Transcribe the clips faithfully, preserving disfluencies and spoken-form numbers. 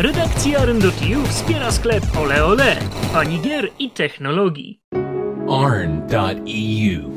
Redakcja Arn kropka e u wspiera sklep Ole Ole, pani gier i technologii. Arn kropka e u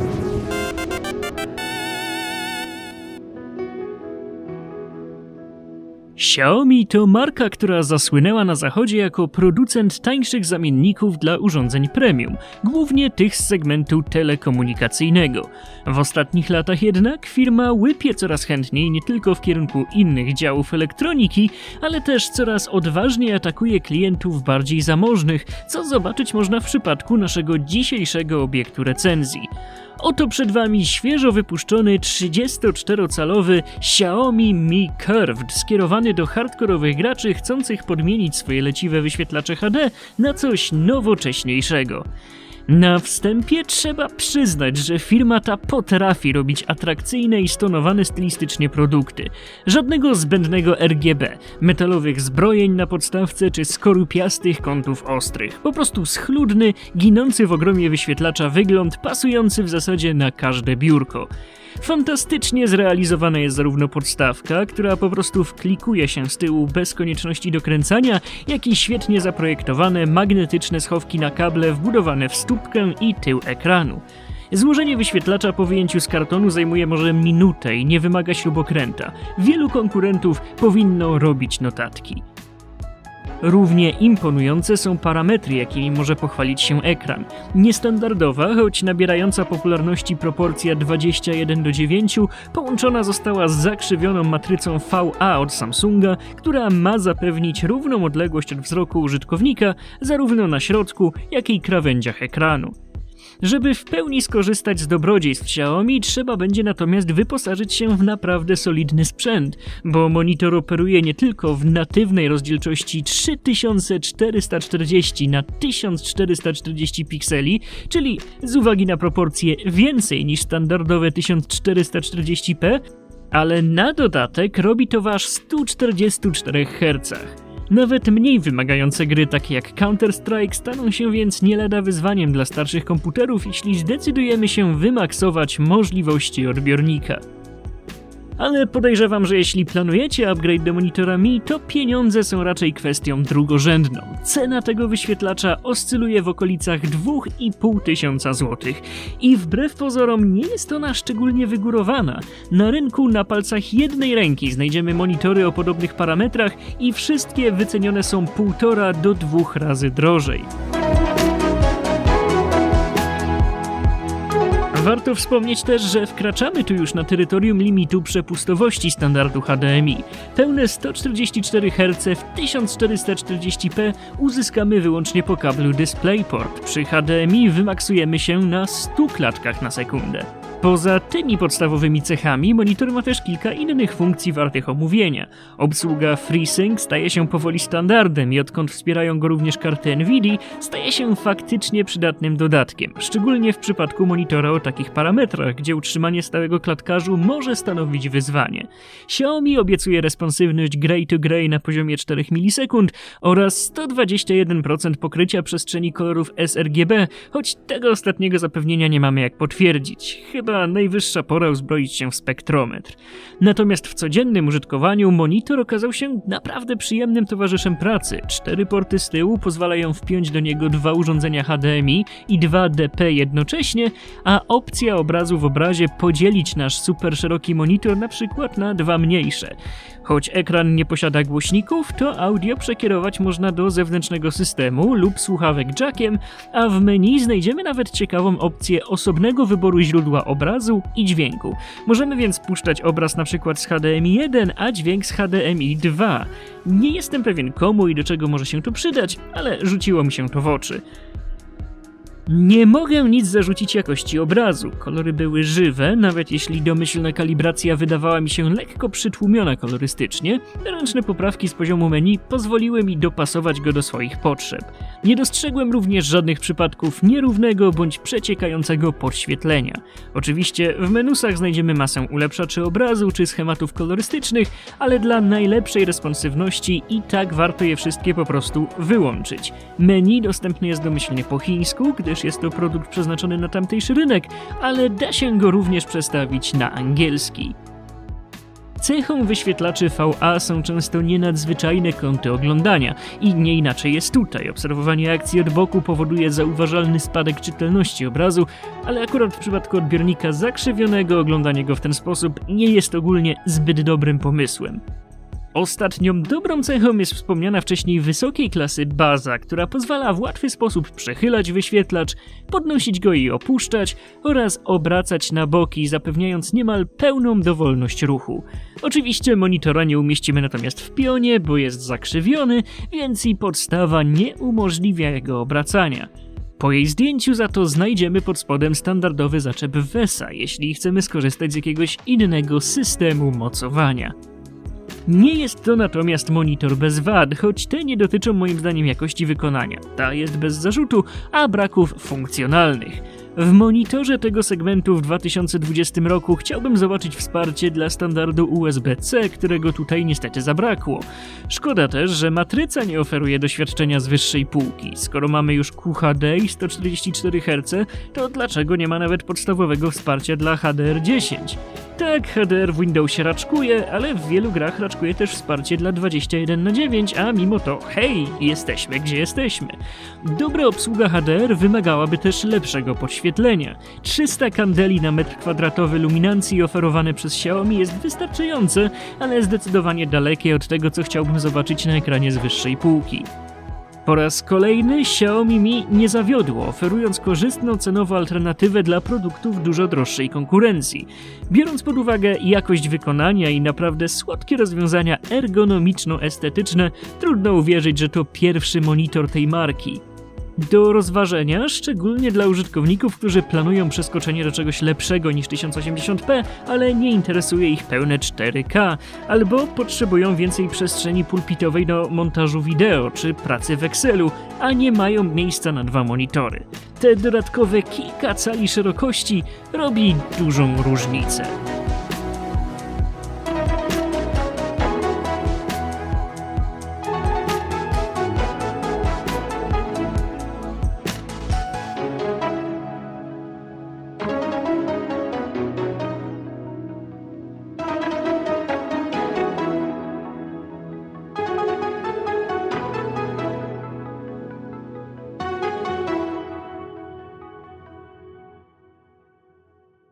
Xiaomi to marka, która zasłynęła na zachodzie jako producent tańszych zamienników dla urządzeń premium, głównie tych z segmentu telekomunikacyjnego. W ostatnich latach jednak firma łypie coraz chętniej nie tylko w kierunku innych działów elektroniki, ale też coraz odważniej atakuje klientów bardziej zamożnych, co zobaczyć można w przypadku naszego dzisiejszego obiektu recenzji. Oto przed Wami świeżo wypuszczony trzydziestoczterocalowy Xiaomi Mi Curved, skierowany do hardkorowych graczy chcących podmienić swoje leciwe wyświetlacze H D na coś nowocześniejszego. Na wstępie trzeba przyznać, że firma ta potrafi robić atrakcyjne i stonowane stylistycznie produkty. Żadnego zbędnego R G B, metalowych zbrojeń na podstawce czy skorupiastych kątów ostrych. Po prostu schludny, ginący w ogromie wyświetlacza wygląd, pasujący w zasadzie na każde biurko. Fantastycznie zrealizowana jest zarówno podstawka, która po prostu wklikuje się z tyłu bez konieczności dokręcania, jak i świetnie zaprojektowane magnetyczne schowki na kable wbudowane w stópkę i tył ekranu. Złożenie wyświetlacza po wyjęciu z kartonu zajmuje może minutę i nie wymaga śrubokręta. Wielu konkurentów powinno robić notatki. Równie imponujące są parametry, jakimi może pochwalić się ekran. Niestandardowa, choć nabierająca popularności proporcja dwadzieścia jeden do dziewięciu połączona została z zakrzywioną matrycą V A od Samsunga, która ma zapewnić równą odległość od wzroku użytkownika zarówno na środku, jak i krawędziach ekranu. Żeby w pełni skorzystać z dobrodziejstw Xiaomi, trzeba będzie natomiast wyposażyć się w naprawdę solidny sprzęt, bo monitor operuje nie tylko w natywnej rozdzielczości trzy tysiące czterysta czterdzieści na tysiąc czterysta czterdzieści pikseli, czyli z uwagi na proporcje więcej niż standardowe tysiąc czterysta czterdzieści p, ale na dodatek robi to w aż stu czterdziestu czterech hercach. Nawet mniej wymagające gry takie jak Counter-Strike staną się więc nie lada wyzwaniem dla starszych komputerów, jeśli zdecydujemy się wymaksować możliwości odbiornika. Ale podejrzewam, że jeśli planujecie upgrade do monitora Mi, to pieniądze są raczej kwestią drugorzędną. Cena tego wyświetlacza oscyluje w okolicach dwa i pół tysiąca złotych. I wbrew pozorom nie jest ona szczególnie wygórowana. Na rynku na palcach jednej ręki znajdziemy monitory o podobnych parametrach i wszystkie wycenione są półtora do dwóch razy drożej. Warto wspomnieć też, że wkraczamy tu już na terytorium limitu przepustowości standardu H D M I. Pełne sto czterdzieści cztery herce w tysiąc czterysta czterdzieści p uzyskamy wyłącznie po kablu DisplayPort. Przy H D M I wymaksujemy się na stu klatkach na sekundę. Poza tymi podstawowymi cechami monitor ma też kilka innych funkcji wartych omówienia. Obsługa FreeSync staje się powoli standardem i odkąd wspierają go również karty Nvidia, staje się faktycznie przydatnym dodatkiem, szczególnie w przypadku monitora o takich parametrach, gdzie utrzymanie stałego klatkarzu może stanowić wyzwanie. Xiaomi obiecuje responsywność Gray to Gray na poziomie czterech milisekund oraz sto dwadzieścia jeden procent pokrycia przestrzeni kolorów sRGB, choć tego ostatniego zapewnienia nie mamy jak potwierdzić. Chyba najwyższa pora uzbroić się w spektrometr. Natomiast w codziennym użytkowaniu monitor okazał się naprawdę przyjemnym towarzyszem pracy. Cztery porty z tyłu pozwalają wpiąć do niego dwa urządzenia H D M I i dwa D P jednocześnie, a opcja obrazu w obrazie podzielić nasz super szeroki monitor na przykład na dwa mniejsze. Choć ekran nie posiada głośników, to audio przekierować można do zewnętrznego systemu lub słuchawek jackiem, a w menu znajdziemy nawet ciekawą opcję osobnego wyboru źródła obrazu i dźwięku. Możemy więc puszczać obraz na przykład z H D M I jeden, a dźwięk z H D M I dwa. Nie jestem pewien komu i do czego może się to przydać, ale rzuciło mi się to w oczy. Nie mogę nic zarzucić jakości obrazu. Kolory były żywe, nawet jeśli domyślna kalibracja wydawała mi się lekko przytłumiona kolorystycznie, ręczne poprawki z poziomu menu pozwoliły mi dopasować go do swoich potrzeb. Nie dostrzegłem również żadnych przypadków nierównego bądź przeciekającego podświetlenia. Oczywiście w menusach znajdziemy masę ulepszaczy obrazu czy schematów kolorystycznych, ale dla najlepszej responsywności i tak warto je wszystkie po prostu wyłączyć. Menu dostępne jest domyślnie po chińsku, gdyż jest to produkt przeznaczony na tamtejszy rynek, ale da się go również przestawić na angielski. Cechą wyświetlaczy V A są często nienadzwyczajne kąty oglądania i nie inaczej jest tutaj. Obserwowanie akcji od boku powoduje zauważalny spadek czytelności obrazu, ale akurat w przypadku odbiornika zakrzywionego oglądanie go w ten sposób nie jest ogólnie zbyt dobrym pomysłem. Ostatnią dobrą cechą jest wspomniana wcześniej wysokiej klasy baza, która pozwala w łatwy sposób przechylać wyświetlacz, podnosić go i opuszczać oraz obracać na boki, zapewniając niemal pełną dowolność ruchu. Oczywiście monitora nie umieścimy natomiast w pionie, bo jest zakrzywiony, więc i podstawa nie umożliwia jego obracania. Po jej zdjęciu za to znajdziemy pod spodem standardowy zaczep W E S A, jeśli chcemy skorzystać z jakiegoś innego systemu mocowania. Nie jest to natomiast monitor bez wad, choć te nie dotyczą moim zdaniem jakości wykonania. Ta jest bez zarzutu, a braków funkcjonalnych. W monitorze tego segmentu w dwa tysiące dwudziestym roku chciałbym zobaczyć wsparcie dla standardu U S B C, którego tutaj niestety zabrakło. Szkoda też, że matryca nie oferuje doświadczenia z wyższej półki. Skoro mamy już Q H D i sto czterdzieści cztery herce, to dlaczego nie ma nawet podstawowego wsparcia dla H D R dziesięć? Tak, H D R w Windowsie raczkuje, ale w wielu grach raczkuje też wsparcie dla dwadzieścia jeden na dziewięć, a mimo to hej, jesteśmy gdzie jesteśmy. Dobra obsługa H D R wymagałaby też lepszego podświetlenia. trzysta kandeli na metr kwadratowy luminancji oferowane przez Xiaomi jest wystarczające, ale zdecydowanie dalekie od tego, co chciałbym zobaczyć na ekranie z wyższej półki. Po raz kolejny Xiaomi Mi nie zawiodło, oferując korzystną cenowo alternatywę dla produktów dużo droższej konkurencji. Biorąc pod uwagę jakość wykonania i naprawdę słodkie rozwiązania ergonomiczno-estetyczne, trudno uwierzyć, że to pierwszy monitor tej marki. Do rozważenia, szczególnie dla użytkowników, którzy planują przeskoczenie do czegoś lepszego niż tysiąc osiemdziesiąt p, ale nie interesuje ich pełne cztery K, albo potrzebują więcej przestrzeni pulpitowej do montażu wideo czy pracy w Excelu, a nie mają miejsca na dwa monitory. Te dodatkowe kilka cali szerokości robi dużą różnicę.